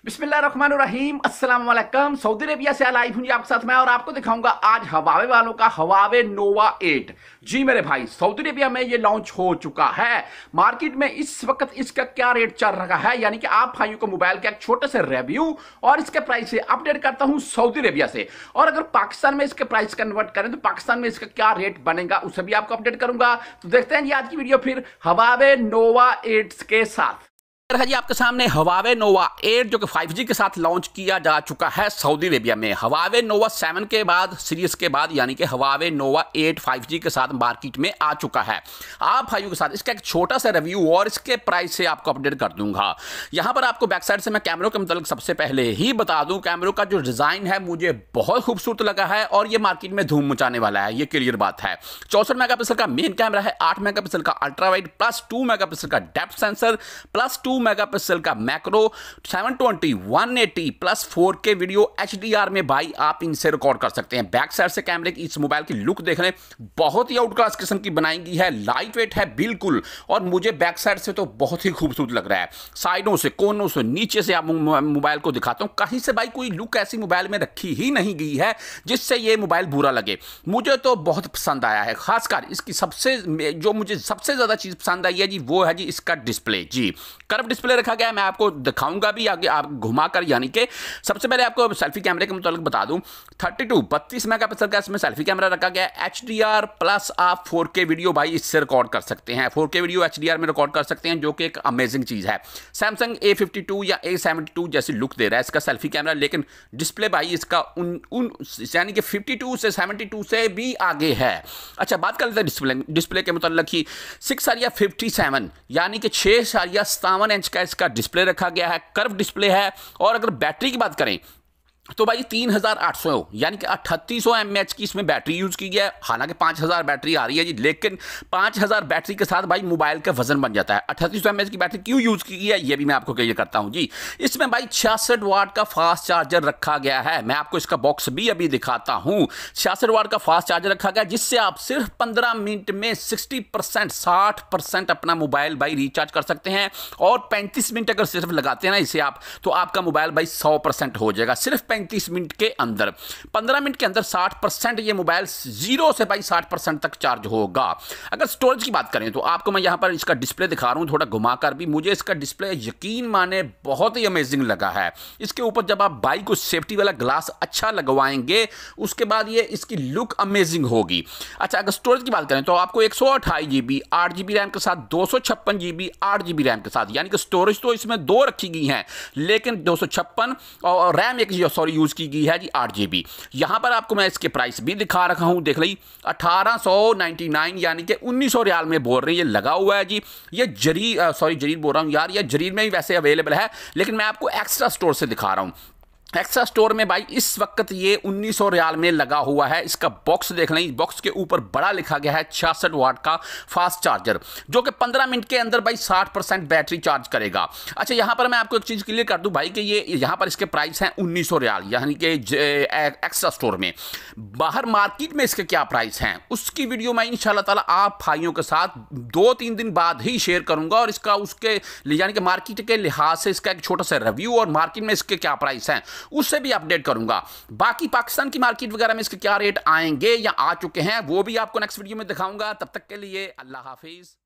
बिस्मिल्लाहिर्रहमानिर्रहीम अस्सलाम वालेकुम। सऊदी अरेबिया से लाइव हूं आपके साथ मैं, और आपको दिखाऊंगा आज हवावे वालों का हवावे नोवा 8। जी मेरे भाई, सऊदी अरेबिया में ये लॉन्च हो चुका है। मार्केट में इस वक्त इसका क्या रेट चल रहा है, यानी कि आप भाइयों को मोबाइल का एक छोटे से रिव्यू और इसके प्राइस से अपडेट करता हूं सऊदी अरेबिया से। और अगर पाकिस्तान में इसके प्राइस कन्वर्ट करें तो पाकिस्तान में इसका क्या रेट बनेगा उसे भी आपको अपडेट करूंगा। तो देखते हैं ये आज की वीडियो फिर हवावे नोवा 8 के साथ। है जी आपके सामने हवावे नोवा 8 जो कि 5G के साथ लॉन्च किया जा चुका है सऊदी अरेबिया में। हवावे नोवा 7 के बाद सीरीज के बाद यानी कि हवावे नोवा 8 5G के साथ मार्केट में आ चुका है। आप भाइयों के साथ इसका एक छोटा सा रिव्यू और इसके प्राइस से आपको अपडेट कर दूंगा। यहां पर आपको बैक साइड से मैं कैमरों के मतलब सबसे पहले ही बता दूं, कैमरों का जो डिजाइन है मुझे बहुत खूबसूरत लगा है और ये मार्केट में धूम मचाने वाला है, ये क्लियर बात है। 64 मेगापिक्सल का मेन कैमरा है, 8 मेगापिक्सल का अल्ट्रा वाइड प्लस 2 मेगापिक्सल का डेप्थ सेंसर प्लस 2 मेगापिक्सल का macro 720 180 plus 4K video HDR में भाई आप इनसे रिकॉर्ड कर सकते हैं। बैक साइड से कैमरे की इस मोबाइल की लुक देख रहे हैं, बहुत ही आउट क्लास किस्म की बनाई गई है, लाइट वेट है बिल्कुल, और मुझे बैक साइड से तो बहुत ही खूबसूरत लग रहा है। साइडों से, कोनों से, नीचे से आप मोबाइल को दिखाता हूं, कहीं से भाई कोई लुक ऐसी मोबाइल में रखी ही नहीं गई है जिससे ये मोबाइल बुरा लगे। मुझे तो बहुत पसंद आया है, खासकर इसकी जो मुझे सबसे ज्यादा चीज पसंद आई है जी वो है जी इसका डिस्प्ले। जी कर्व डिस्प्ले रखा गया है, मैं आपको दिखाऊंगा भी आगे आप घुमाकर। यानी कि सबसे पहले आपको सेल्फी कैमरे के मुताबिक बता दूं, 32 मेगापिक्सल का इसमें सेल्फी कैमरा रखा गया है। HDR प्लस आप 4K वीडियो भाई इससे रिकॉर्ड कर सकते हैं, 4K वीडियो HDR में रिकॉर्ड कर सकते हैं, जो कि एक अमेजिंग चीज है। सैमसंग A52 या A72 जैसी लुक दे रहा है इसका सेल्फी कैमरा, लेकिन डिस्प्ले भाई इसका यानी कि 52 से 72 से भी आगे है। अच्छा, बात कर लेते हैं डिस्प्ले के मुताबिक ही 6/57 यानी कि 6/57 इंच का इसका डिस्प्ले रखा गया है, कर्व डिस्प्ले है। और अगर बैटरी की बात करें तो भाई 3800 यानी कि 3800 mAh की इसमें बैटरी यूज की गई है। हालांकि 5000 बैटरी आ रही है जी, लेकिन 5000 बैटरी के साथ भाई मोबाइल का वजन बन जाता है। 3800 mAh की बैटरी क्यों यूज की गई है ये भी मैं आपको क्लियर करता हूं जी। इसमें भाई 66 वाट का फास्ट चार्जर रखा गया है, मैं आपको इसका बॉक्स भी अभी दिखाता हूं। 66 वाट का फास्ट चार्जर रखा गया जिससे आप सिर्फ 15 मिनट में 60% अपना मोबाइल भाई रिचार्ज कर सकते हैं। और 35 मिनट अगर सिर्फ लगाते हैं ना इसे आप, तो आपका मोबाइल भाई 100% हो जाएगा सिर्फ 35 मिनट के अंदर। 15 मिनट के अंदर 60% ये मोबाइल 0 से भाई 60% तक चार्ज होगा। अगर स्टोरेज की बात करें तो आपको मैं यहां पर इसका डिस्प्ले दिखा रहा हूं थोड़ा घुमाकर भी। मुझे इसका डिस्प्ले यकीन माने बहुत ही अमेजिंग लगा है। इसके ऊपर जब आप बाइक को सेफ्टी वाला ग्लास अच्छा लगवाएंगे उसके बाद ये इसकी लुक अमेजिंग होगी। अच्छा, अगर स्टोरेज की बात करें तो आपको 128 GB 8 GB रैम के साथ 256 GB 8 GB रैम के साथ, यानी कि स्टोरेज तो इसमें 2 रखी गई हैं लेकिन 256 और रैम यूज की गई है जी 8 GB। यहां पर आपको मैं इसके प्राइस भी दिखा रखा हूं, देख ली 1899 यानी कि 1900 रियाल में बोल रहे हैं। ये लगा हुआ है जी, ये जरीर बोल रहा हूं यार, ये जरीर में ही वैसे अवेलेबल है लेकिन मैं आपको एक्स्ट्रा स्टोर से दिखा रहा हूं। एक्स्ट्रा स्टोर में भाई इस वक्त ये 1900 रियाल में लगा हुआ है। इसका बॉक्स देख लें, बॉक्स के ऊपर बड़ा लिखा गया है 66 वाट का फास्ट चार्जर, जो कि 15 मिनट के अंदर भाई 60% बैटरी चार्ज करेगा। अच्छा, यहां पर मैं आपको एक चीज क्लियर कर दूं भाई कि ये यहां पर इसके प्राइस हैं 1900 रियाल यानी कि एक्स्ट्रा स्टोर में। बाहर मार्केट में इसके क्या प्राइस हैं उसकी वीडियो मैं इंशाल्लाह ताला आप भाइयों के साथ 2-3 दिन बाद ही शेयर करूंगा, और इसका उसके यानी कि मार्केट के लिहाज से इसका एक छोटा सा रिव्यू और मार्केट में इसके क्या प्राइस हैं उससे भी अपडेट करूंगा। बाकी पाकिस्तान की मार्केट वगैरह में इसके क्या रेट आएंगे या आ चुके हैं वो भी आपको नेक्स्ट वीडियो में दिखाऊंगा। तब तक के लिए अल्लाह हाफिज।